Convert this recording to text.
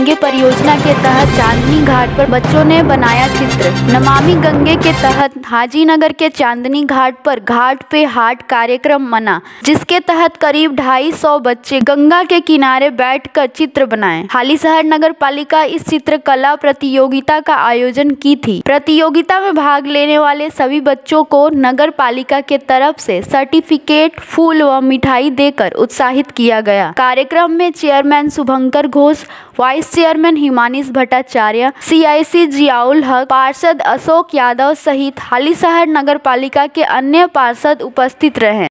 गंगे परियोजना के तहत चांदनी घाट पर बच्चों ने बनाया चित्र। नमामि गंगे के तहत हाजीनगर के चांदनी घाट पर घाट पे हाट कार्यक्रम मना, जिसके तहत करीब 250 बच्चे गंगा के किनारे बैठकर चित्र बनाए। हालीशहर नगर पालिका इस चित्रकला प्रतियोगिता का आयोजन की थी। प्रतियोगिता में भाग लेने वाले सभी बच्चों को नगर पालिका के तरफ से सर्टिफिकेट, फूल व मिठाई देकर उत्साहित किया गया। कार्यक्रम में chairman Shubhankar Ghosh, vice chairman Himanish Bhattacharya, CIC Ziaul Haque, पार्षद अशोक यादव सहित हालीशहर नगर पालिका के अन्य पार्षद उपस्थित रहे।